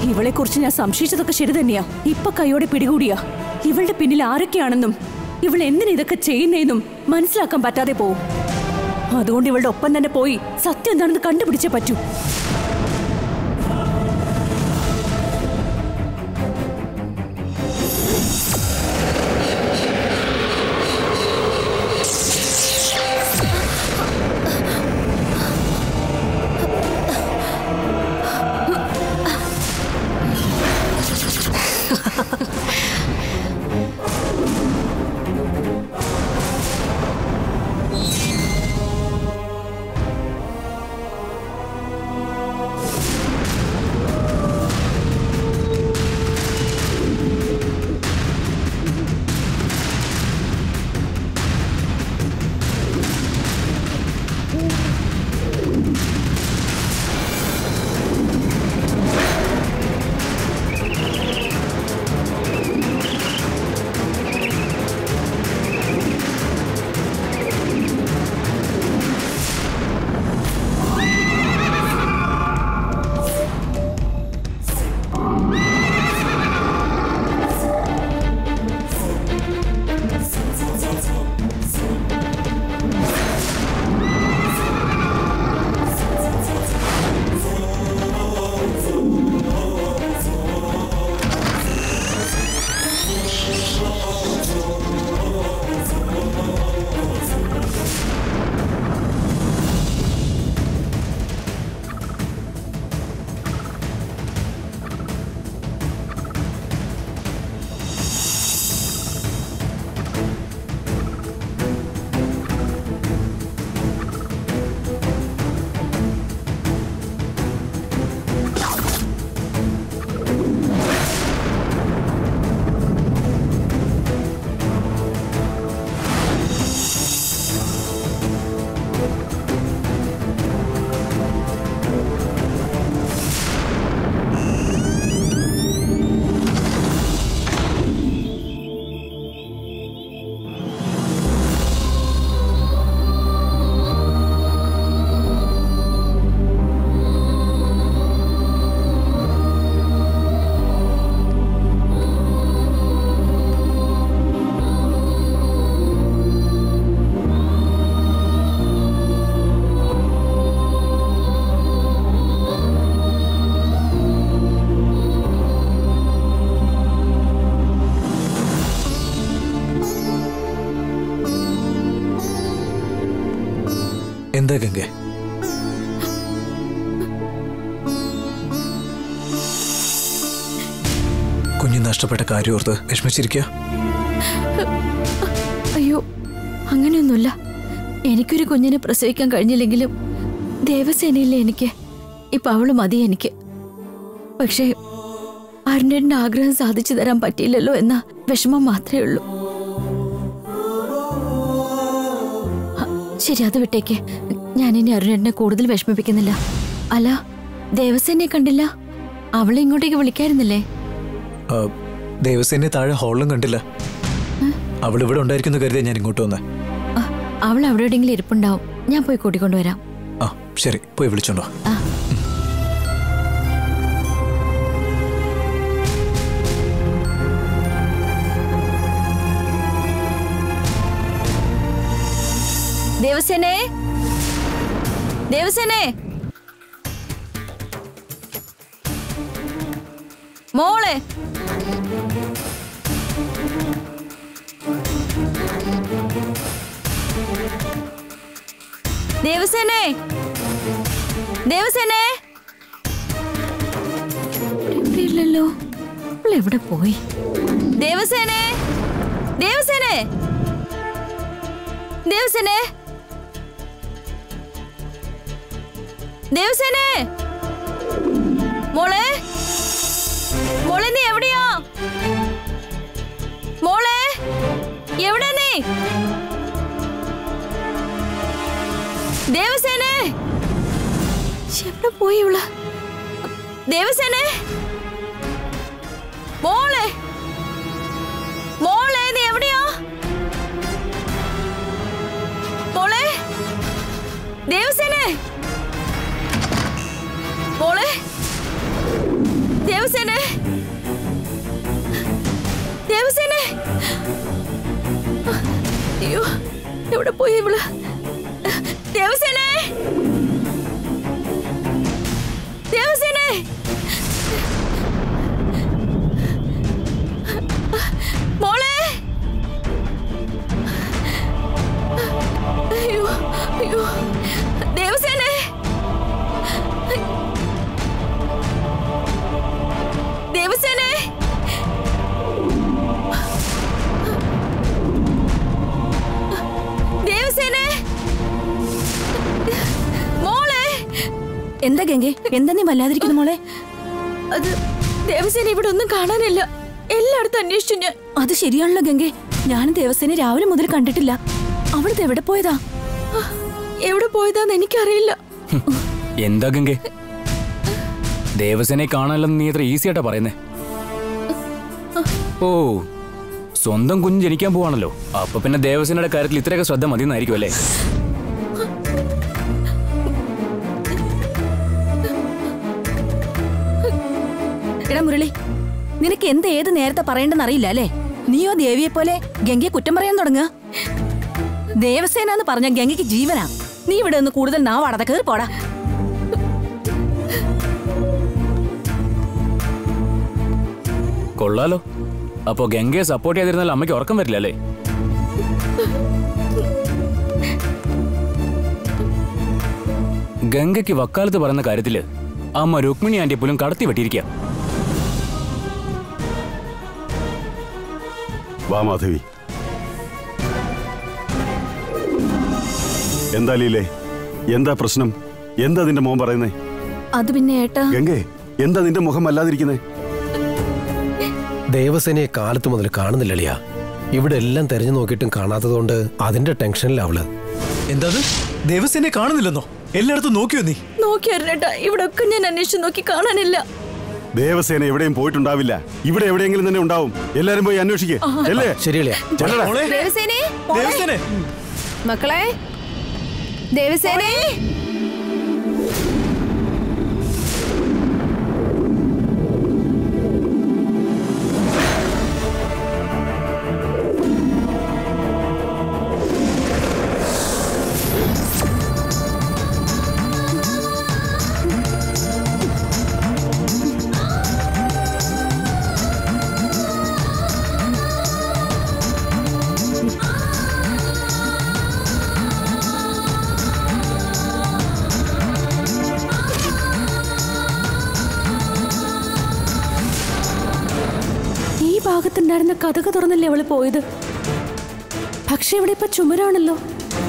ഇവളെ കുറിച്ച് ഞാൻ സംശയിച്ചതൊക്കെ ശരി തന്നെയാ. ഇപ്പൊ കൈയോടെ പിടികൂടിയാ. ഇവളുടെ പിന്നിൽ ആരൊക്കെയാണെന്നും ഇവൾ എന്തിനാ ഇതൊക്കെ ചെയ്യുന്നതെന്നും മനസ്സിലാക്കാൻ പറ്റാതെ പോവും. അതുകൊണ്ട് ഇവളുടെ ഒപ്പം തന്നെ പോയി സത്യം എന്താണെന്ന് കണ്ടുപിടിച്ചേ പറ്റൂ. എന്താ ഗംഗ? കുഞ്ഞു നഷ്ടപ്പെട്ട കാര്യോർത്ത് വിഷമിച്ചിരിക്കുക? അയ്യോ, അങ്ങനെയൊന്നുമില്ല. എനിക്കൊരു കുഞ്ഞിനെ പ്രസവിക്കാൻ കഴിഞ്ഞില്ലെങ്കിലും ദേവസേനയിലെ എനിക്ക് ഇപ്പൊ അവള് മതി എനിക്ക്. പക്ഷേ അരുണേട്ടന്റെ ആഗ്രഹം സാധിച്ചു തരാൻ പറ്റിയില്ലല്ലോ എന്ന വിഷമം മാത്രമേ ഉള്ളൂ. ശരി, അത് വിട്ടേക്ക്. ഞാനിനി അരുണേട്ടനെ കൂടുതൽ വിഷമിപ്പിക്കുന്നില്ല. അല്ല, ദേവസേനയെ കണ്ടില്ല? അവളെ ഇങ്ങോട്ടേക്ക് വിളിക്കായിരുന്നില്ലേ? ദേവസേനയെ താഴെ ഹാളിലും കണ്ടില്ല. അവൾ ഇവിടെ ഉണ്ടായിരിക്കുന്നു കരുതിയാ ഞാൻ ഇങ്ങോട്ട് വന്നേ. അവൾ അവിടെ എവിടെയെങ്കിലും ഇരിപ്പുണ്ടാവും. ഞാൻ പോയി കൂട്ടിക്കൊണ്ടുവരാം. ആ ശരി, പോയി വിളിച്ചോണ്ടോ. ദേവസേനേ, ദേവസേനേ, മോളെ. ദേവസേനേ, ദേവസേനേ. ഇല്ലല്ലോ, എവിടെ പോയി? ദേവസേനേ, ദേവസേനേ, ദേവസേനേ, ദേവസേനേ. മോളെ, മോളെ, നീ എവിടെയാ? മോളെ, എവിടെ നീ? ദേവസേനേ, എവിടെ പോയി ഇവള്? ദേവസേനേ, മോളെ, മോളെ, നീ എവിടെയാ? മോളെ, ദേവസേനേ, മോളെ, ദേവസേനെ, ദേവസേനെ, അയ്യോ എവിടെ പോയി ഇവള്? ദേവസേനെ, ദേവസേനെ, മോളെ, അയ്യോ അയ്യോ ദേവസേനെ, ദേവസേനെ, ദേവസേനെ, മോളെ. എന്താ ഗംഗെ, എന്താ നീ വല്ലാതിരിക്കുന്നു മോളെ? അത് ദേവസേന ഇവിടെ ഒന്നും കാണാനില്ല. എല്ലായിടത്തും അന്വേഷിച്ചു ഞാൻ. അത് ശരിയാണല്ലോ ഗംഗെ, ഞാൻ ദേവസേനെ രാവിലെ മുതൽ കണ്ടിട്ടില്ല. അവളത് എവിടെ പോയതാ? എവിടെ പോയതാന്ന് എനിക്കറിയില്ല. എന്താ ഗംഗെ, ദേവസേനയെ കാണാനില്ലെന്ന് നീ എത്ര ഈസി ആയിട്ടാ പറയുന്നേ? ഓ, സ്വന്തം കുഞ്ഞ് ജനിക്കാൻ പോവാണല്ലോ, അപ്പൊ പിന്നെ ദേവസേനയുടെ കാര്യത്തിൽ ഇത്രയൊക്കെ ശ്രദ്ധ മതിയെന്നായിരിക്കും അല്ലേ? എടാ മുരളി, നിനക്ക് എന്ത് ഏത് നേരത്തെ പറയേണ്ടെന്ന് അറിയില്ല അല്ലേ? നീയോ ദേവിയെ പോലെ ഗംഗയെ കുറ്റം പറയാൻ തുടങ്ങുക. ദേവസേന എന്ന് പറഞ്ഞ ഗംഗയ്ക്ക് ജീവനാ. നീ ഇവിടെ ഒന്ന് കൂടുതൽ നാവാടാതെ കയറി പോടാ. കൊള്ളാലോ, അപ്പോ ഗംഗയെ സപ്പോർട്ട് ചെയ്തിരുന്നാൽ അമ്മയ്ക്ക് ഉറക്കം വരില്ല അല്ലേ? ഗംഗയ്ക്ക് വക്കാലത്ത് പറയുന്ന കാര്യത്തില് അമ്മ രുക്മിണി ആന്റിയെ പോലും കടത്തി വെട്ടിയിരിക്കുക. വാ മാധവി. എന്താ ലീലേ, എന്താ പ്രശ്നം? എന്താ നിന്റെ മോൻ പറയുന്നേ? അത് പിന്നെ ഏട്ടാ, ഗംഗേ, എന്താ നിന്റെ മുഖം അല്ലാതിരിക്കുന്നേ? ദേവസേനയെ കാലത്ത് മുതൽ കാണുന്നില്ലളിയാ. ഇവിടെ എല്ലാം തെരഞ്ഞു നോക്കിയിട്ടും കാണാത്തതുകൊണ്ട് അതിന്റെ ടെൻഷനിൽ അവള്. എന്താ ദേവസേനയെ കാണുന്നില്ലെന്നോ? എല്ലായിടത്തും നോക്കിയോ നീ? നോക്കിയായിരുന്നേട്ടാ, ഇവിടെ ഒക്കെ ഞാൻ അന്വേഷിച്ചു നോക്കി, കാണാനില്ല. ദേവസേന എവിടെയും പോയിട്ടുണ്ടാവില്ല. ഇവിടെ എവിടെയെങ്കിലും തന്നെ ഉണ്ടാവും. എല്ലാരും പോയി അന്വേഷിക്കേ അല്ലേ? ശരിയളിയാ. ദേവസേനെ, മക്കളെ, ദേവസേനെ, ഭാഗത്തുണ്ടായിരുന്ന കഥക തുറന്നല്ലേ അവള് പോയത്. പക്ഷെ ഇവിടെ ഇപ്പൊ ചുമരാണല്ലോ.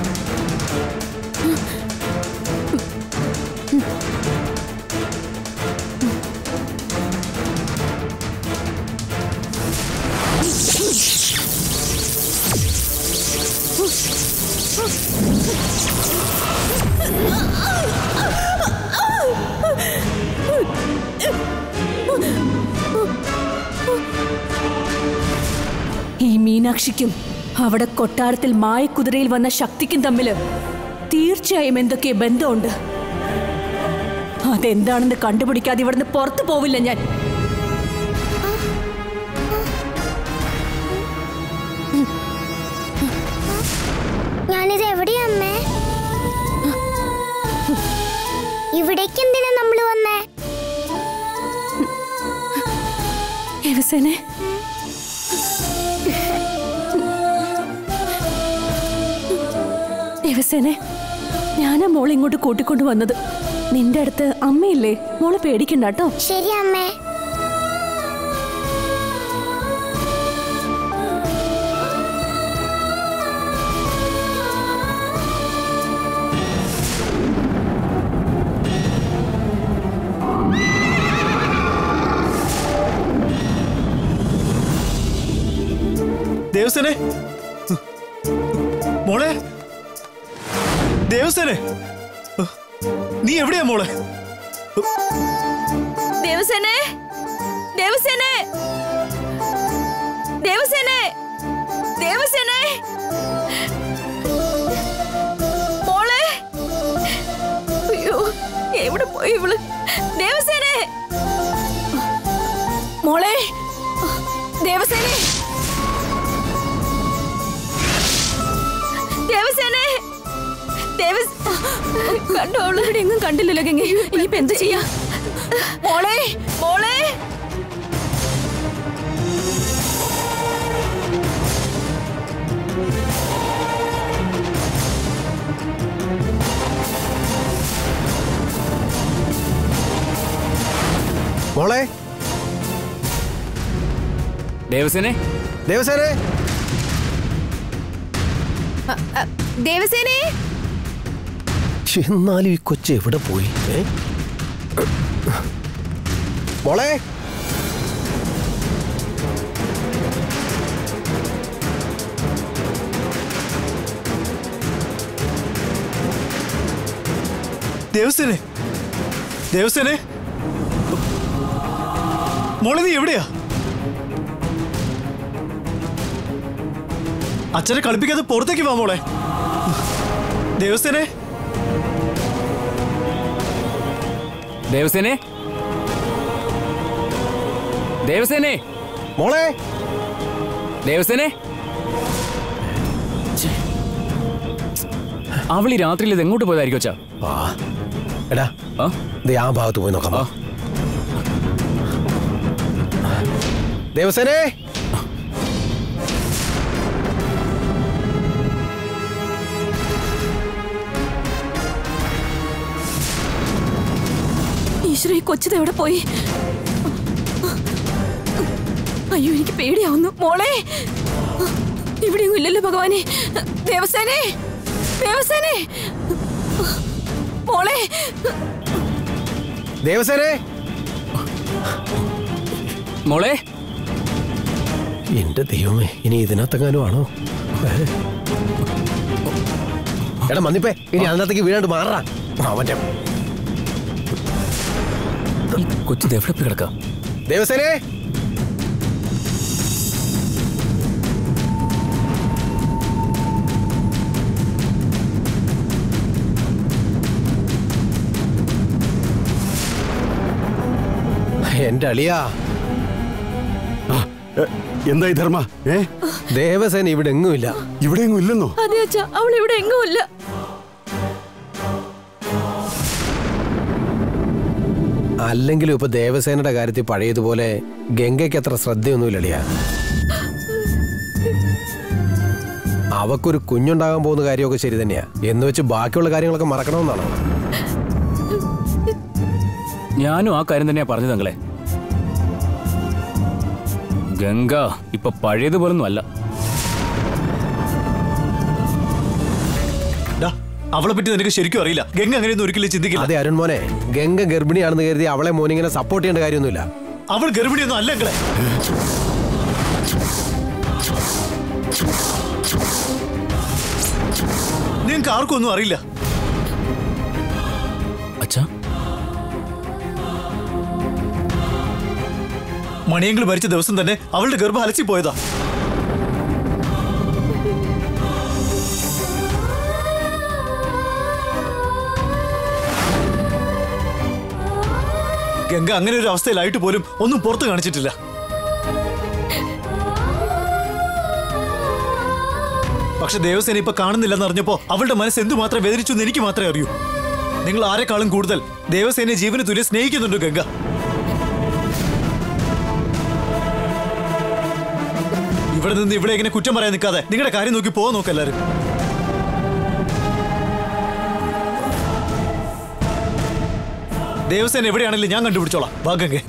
ഈ മീനാക്ഷിക്കും അവിടെ കൊട്ടാരത്തിൽ മായക്കുതിരയിൽ വന്ന ശക്തിക്കും തമ്മില് തീർച്ചയായും എന്തൊക്കെ ബന്ധമുണ്ട്. അതെന്താണെന്ന് കണ്ടുപിടിക്കാതെ ഇവിടുന്ന് പുറത്തു പോവില്ല ഞാൻ. ഞാനിത് എവിടെയാ അമ്മേ? ഇവിടേക്ക് എന്തിനാ നമ്മള് വന്നേ? ദേവസേനെ, ദേവസേനെ, ഞാനാ മോളെ ഇങ്ങോട്ട് കൂട്ടിക്കൊണ്ടു വന്നത്. നിന്റെ അടുത്ത് അമ്മയില്ലേ? മോളെ പേടിക്കണ്ട കേട്ടോ. ശരി അമ്മേ. ദേവസേനെ, മോളെ, ദേവസേനെ, നീ എവിടെയാ മോളെ? ദേവസേനെ, ദേവസേനെ, ദേവസേനെ, ദേവസേനെ, മോളെ, അയ്യോ എവിടെ പോയി ഇവള്? ദേവസേനെ, മോളെ ദേവസേനെ ദേവസേനെ കണ്ടോ അവളിവിടെ എങ്ങും കണ്ടില്ലല്ലോ ഗംഗ. ഇനിയിപ്പോ എന്ത് ചെയ്യാ? മോളെ മോളെ മോളെ ദേവസേനെ ദേവസേനെ ദേവസേനെ എന്നാലും ഈ കൊച്ചു എവിടെ പോയി? മോളെ ദേവസേനെ ദേവസേനെ മോളെ നീ എവിടെയാ? അച്ഛനെ കളിപ്പിക്കാതെ പുറത്തേക്ക് വാ മോളെ. ദേവസേനെ ദേവസേനെ ദേവസേനെ മോളെ ദേവസേനെ അവൾ ഈ രാത്രിയിൽ ഇത് എങ്ങോട്ട് പോയതായിരിക്കും അച്ഛാ? എടാ ദേ ആ ഭാഗത്ത് പോയി നോക്കാം. ദേവസേനെ ഈശ്വര ഈ കൊച്ചത് എവിടെ പോയി? അയ്യോ എനിക്ക് പേടിയാവുന്നു. മോളെ ഇവിടെയൊന്നും ഇല്ലല്ലോ ഭഗവാനെ. ദേവസേനെ ദേവസേനെ മോളെ ദേവസേനെ മോളെ എന്റെ ദൈവമേ ഇനി ഇതിനകത്തെങ്ങാനും ആണോ? എടാ മന്നിപ്പേ ഇനി അതിനകത്തേക്ക് വീഴാണ്ട് മാറാ. അവന്റെ കൊച്ചു എവിടെ പോയി കിടക്കാം? ദേവസേനെ എന്റെ അളിയാ എന്തായി ധർമ്മ? ദേവസേന ഇവിടെ എങ്ങുമില്ല. ഇവിടെ എങ്ങും ഇല്ലെന്നോ? അതെ അച്ഛാ അവൾ ഇവിടെ എങ്ങുമില്ല. അല്ലെങ്കിലും ഇപ്പൊ ദേവസേനയുടെ കാര്യത്തിൽ പഴയതുപോലെ ഗംഗയ്ക്ക് അത്ര ശ്രദ്ധയൊന്നുമില്ലടിയാ. അവക്കൊരു കുഞ്ഞുണ്ടാകാൻ പോകുന്ന കാര്യമൊക്കെ ശരി തന്നെയാ. എന്ന് വെച്ച് ബാക്കിയുള്ള കാര്യങ്ങളൊക്കെ മറക്കണമെന്നാണോ? ഞാനും ആ കാര്യം തന്നെയാ പറഞ്ഞത് അങ്ങളെ. ഗംഗ ഇപ്പൊ പഴയതുപോലൊന്നും അല്ല. അവളെ പറ്റി നിനക്ക് ശരിക്കും അറിയില്ല. ഗംഗ അങ്ങനെയൊന്നും ഒരിക്കലും ചിന്തിക്കില്ല. അതെ അരുൺ മോനെ, ഗംഗ ഗർഭിണിയാണെന്ന് കരുതി അവളെ മോനിങ്ങനെ സപ്പോർട്ട് ചെയ്യേണ്ട കാര്യമൊന്നുമില്ല. അവൾ ഗർഭിണിയൊന്നും അല്ല അങ്ങളെ. നിങ്ങൾക്ക് ആർക്കും ഒന്നും അറിയില്ല. അച്ഛാ മണിയങ്കിൾ മരിച്ച ദിവസം തന്നെ അവളുടെ ഗർഭം അലച്ചി പോയതാ. ഗംഗ അങ്ങനെ ഒരു അവസ്ഥയിലായിട്ട് പോലും ഒന്നും പുറത്തു കാണിച്ചിട്ടില്ല. പക്ഷെ ദേവസേന ഇപ്പൊ കാണുന്നില്ലെന്ന് അറിഞ്ഞപ്പോ അവളുടെ മനസ്സ് എന്തുമാത്രം വേദനിച്ചു എന്ന് എനിക്ക് മാത്രമേ അറിയൂ. നിങ്ങൾ ആരെക്കാളും കൂടുതൽ ദേവസേനയെ ജീവന് തുല്യം സ്നേഹിക്കുന്നുണ്ട് ഗംഗ. ഇവിടെ നിന്ന് ഇവിടെ ഇങ്ങനെ കുറ്റം പറയാൻ നിൽക്കാതെ നിങ്ങളുടെ കാര്യം നോക്കി പോകാൻ നോക്കെല്ലാരും. ദേവസേന എവിടെയാണെങ്കിലും ഞാൻ കണ്ടുപിടിച്ചോളാം. വാ ഗംഗേ.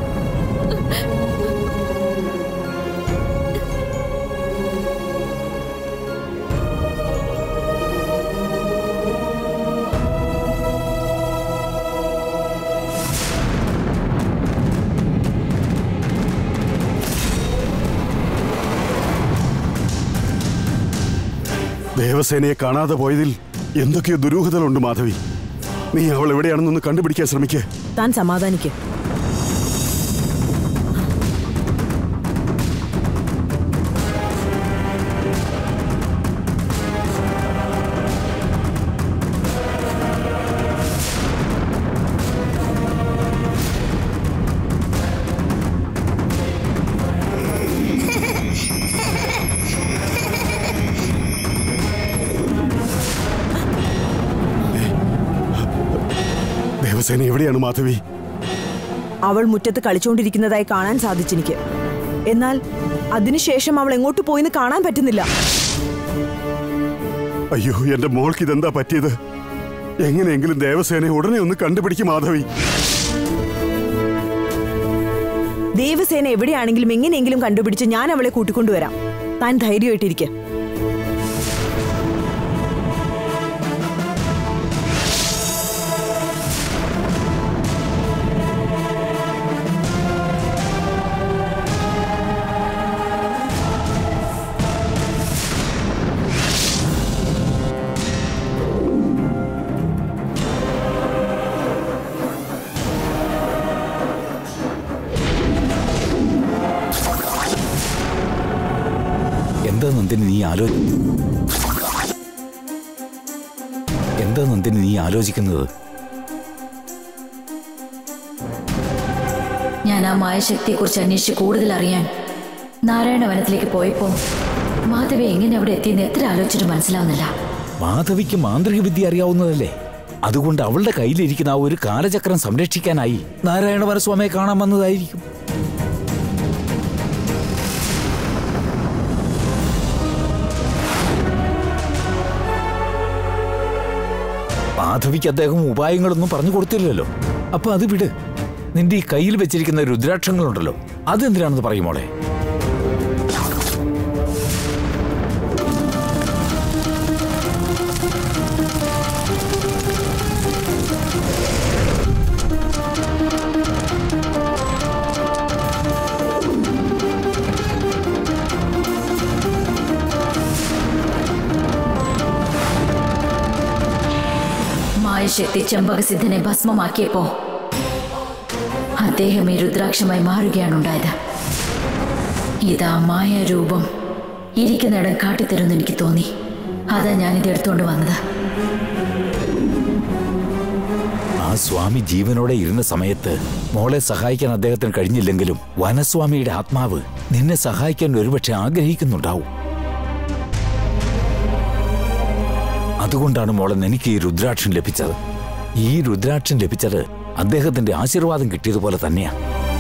ദേവസേനയെ കാണാതെ പോയതിൽ എന്തൊക്കെയോ ദുരൂഹതകളുണ്ട് മാധവി. നീ അവൾ എവിടെയാണെന്നൊന്ന് കണ്ടുപിടിക്കാൻ ശ്രമിക്കേ. താൻ സമാധാനിക്ക്. ദേവസേന എവിടെയാണ് മാധവി? അവൾ മുറ്റത്ത് കളിച്ചുകൊണ്ടിരിക്കുന്നതായി കാണാൻ സാധിച്ചെനിക്ക്. എന്നാൽ അതിനുശേഷം അവൾ എങ്ങോട്ട് പോയിന്ന് കാണാൻ പറ്റുന്നില്ല. അയ്യോ, എന്റെ മോൾക്ക് ഇതെന്താ പറ്റിയത്? എങ്ങനെയെങ്കിലും ദേവസേനയെ ഉടനെ ഒന്ന് കണ്ടുപിടിക്കും മാധവി. ദേവസേന എവിടെയാണെങ്കിലും എങ്ങനെയെങ്കിലും കണ്ടുപിടിച്ച് ഞാൻ അവളെ കൂട്ടിക്കൊണ്ടുവരാം. താൻ ധൈര്യമായിട്ടിരിക്കെ. എന്താ നന്ദിനി നീ ആലോചിക്കുന്നത്? ഞാൻ ആ മായശക്തിയെക്കുറിച്ച് അന്വേഷിച്ച് കൂടുതൽ അറിയാൻ നാരായണവനത്തിലേക്ക് പോയപ്പോ മാധവി എങ്ങനെ അവിടെ എത്തിയെന്ന് എത്ര ആലോചിച്ചിട്ട് മനസ്സിലാവുന്നില്ല. മാധവിക്ക് മാന്ത്രിക വിദ്യ അറിയാവുന്നതല്ലേ? അതുകൊണ്ട് അവളുടെ കയ്യിലിരിക്കുന്ന ആ ഒരു കാലചക്രം സംരക്ഷിക്കാനായി നാരായണവനസ്വാമിയെ കാണാൻ വന്നതായിരിക്കും. മാധവിക്ക് അദ്ദേഹം ഉപായങ്ങളൊന്നും പറഞ്ഞു കൊടുത്തില്ലല്ലോ. അപ്പൊ അത് വിട്. നിന്റെ ഈ കയ്യിൽ വെച്ചിരിക്കുന്ന രുദ്രാക്ഷങ്ങളുണ്ടല്ലോ, അതെന്തിനാണെന്ന് പറയുമോളെ? മായശക്തി ചെമ്പകസിദ്ധനെ ഭസ്മമാക്കിയപ്പോ അദ്ദേഹം ഈ രുദ്രാക്ഷമായി മാറുകയാണ് ഉണ്ടായത്. ഇതാ മായ രൂപം ഇരിക്കുന്നിടം കാട്ടിത്തരുമെന്ന് എനിക്ക് തോന്നി. അതാ ഞാനിത് എടുത്തുകൊണ്ട് വന്നത്. ആ സ്വാമി ജീവനോടെ ഇരുന്ന സമയത്ത് മോളെ സഹായിക്കാൻ അദ്ദേഹത്തിന് കഴിഞ്ഞില്ലെങ്കിലും വനസ്വാമിയുടെ ആത്മാവ് നിന്നെ സഹായിക്കാൻ ഒരുപക്ഷെ ആഗ്രഹിക്കുന്നുണ്ടാവും. അതുകൊണ്ടാണ് മോളെ എനിക്ക് ഈ രുദ്രാക്ഷം ലഭിച്ചത്. ഈ രുദ്രാക്ഷം ലഭിച്ചത് അദ്ദേഹത്തിന്റെ ആശീർവാദം കിട്ടിയതുപോലെ തന്നെയാണ്.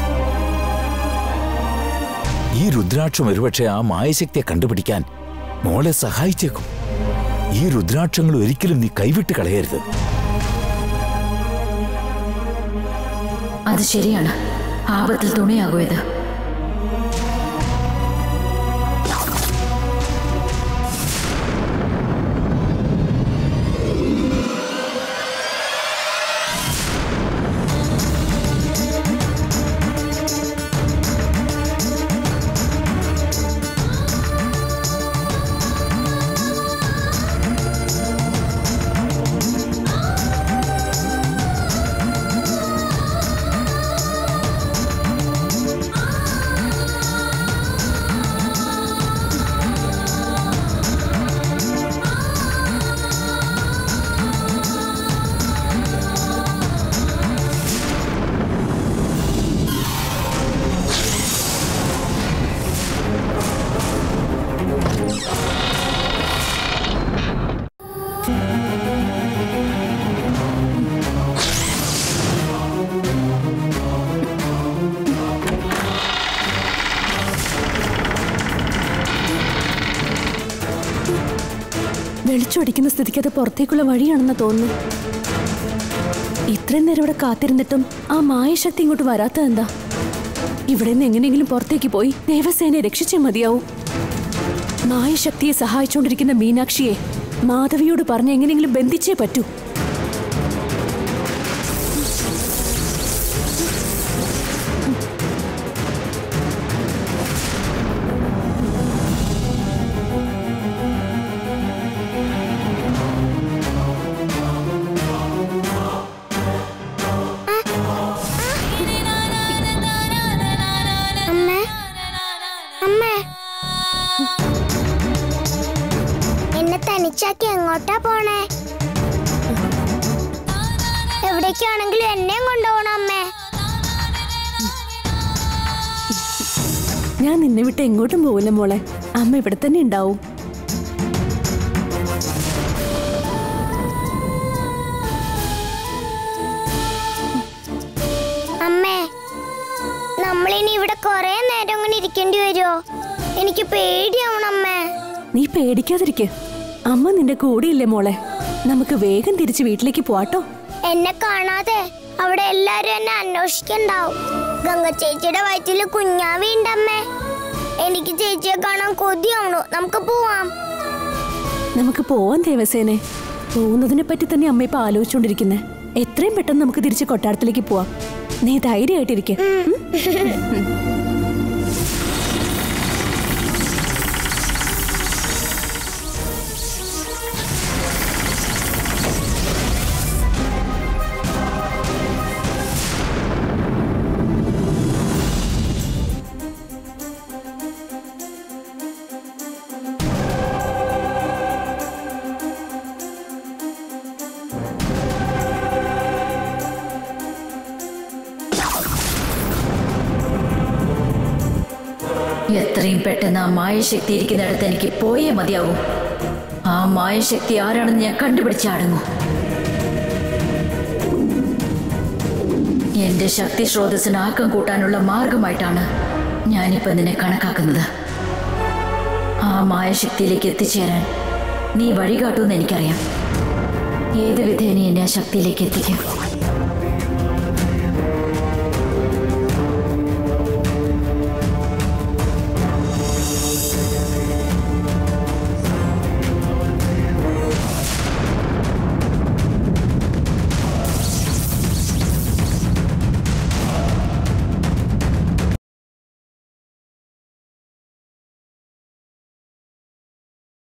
ഈ രുദ്രാക്ഷം ഒരുപക്ഷെ ആ മായശക്തിയെ കണ്ടുപിടിക്കാൻ മോളെ സഹായിച്ചേക്കും. ഈ രുദ്രാക്ഷങ്ങൾ ഒരിക്കലും നീ കൈവിട്ട് കളയരുത്. അത് ശരിയാണ്. ആപത്തിൽ തുണയാകൂ ഇത്. വെളിച്ചൊടിക്കുന്ന സ്ഥിതിക്ക് അത് പുറത്തേക്കുള്ള വഴിയാണെന്ന് തോന്നുന്നു. ഇത്രയും നേരം ഇവിടെ കാത്തിരുന്നിട്ടും ആ മായശക്തി ഇങ്ങോട്ട് വരാത്തത് എന്താ? ഇവിടെ നിന്ന് എങ്ങനെയെങ്കിലും പുറത്തേക്ക് പോയി ദേവസേനയെ രക്ഷിച്ചേ മതിയാവൂ. മായശക്തിയെ സഹായിച്ചുകൊണ്ടിരിക്കുന്ന മീനാക്ഷിയെ മാധവിയോട് പറഞ്ഞ് എങ്ങനെയെങ്കിലും ബന്ധിച്ചേ പറ്റൂ. തനിച്ചാക്കി എങ്ങോട്ടാ പോണേ? എവിടേക്കാണെങ്കിലും എന്നെയും കൊണ്ടുപോകണം അമ്മേ. ഞാൻ നിന്നെ വിട്ട് എങ്ങോട്ടും പോവില്ല മോളെ. അമ്മ ഇവിടെ തന്നെ ഉണ്ടാവും. അനുഭവിക്കേണ്ടി വരുമോ? എനിക്ക് പേടിയാവണം അമ്മേ. നീ പേടിക്കാതിരിക്കെ. അമ്മ നിന്റെ കൂടെയില്ലേ മോളെ? നമുക്ക് വേഗം തിരിച്ച് വീട്ടിലേക്ക് പോവാട്ടോ. എന്നെ കാണാതെ അവിടെ എല്ലാരും എന്നെ അന്വേഷിക്കണ്ടാവും. ഗംഗ ചേച്ചിയുടെ വയറ്റില് കുഞ്ഞാവിണ്ടമ്മേ. എനിക്ക് ചേച്ചിയെ കാണാൻ കൊതിയാവണു. നമുക്ക് പോവാം. നമുക്ക് പോവാം ദേവസേനെ. പോകുന്നതിനെ പറ്റി തന്നെ അമ്മ ഇപ്പൊ ആലോചിച്ചോണ്ടിരിക്കുന്നേ. എത്രയും പെട്ടെന്ന് നമുക്ക് തിരിച്ച് കൊട്ടാരത്തിലേക്ക് പോവാം. നീ ധൈര്യമായിട്ടിരിക്കെ. എത്രയും പെട്ടെന്ന് ആ മായശക്തി ഇരിക്കുന്നിടത്ത് എനിക്ക് പോയേ മതിയാവും. ആ മായശക്തി ആരാണെന്ന് ഞാൻ കണ്ടുപിടിച്ചടങ്ങും. എന്റെ ശക്തി സ്രോതസ്സിന് ആക്കം കൂട്ടാനുള്ള മാർഗമായിട്ടാണ് ഞാനിപ്പോ നിന്നെ കണക്കാക്കുന്നത്. ആ മായശക്തിയിലേക്ക് എത്തിച്ചേരാൻ നീ വഴികാട്ടുമെന്ന് എനിക്കറിയാം. ഏത് വിധേന എന്നെ ആ ശക്തിയിലേക്ക് എത്തിക്കും.